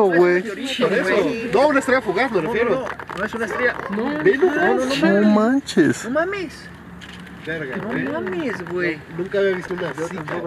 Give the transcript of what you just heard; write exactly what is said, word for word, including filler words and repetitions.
güey. Por eso. No, una estrella fugaz, me refiero. No, no, no, no es una estrella. No, Ve, no, no, no, no, No mames. manches. No mames. Verga, No güey. mames, güey. Nunca había visto una así.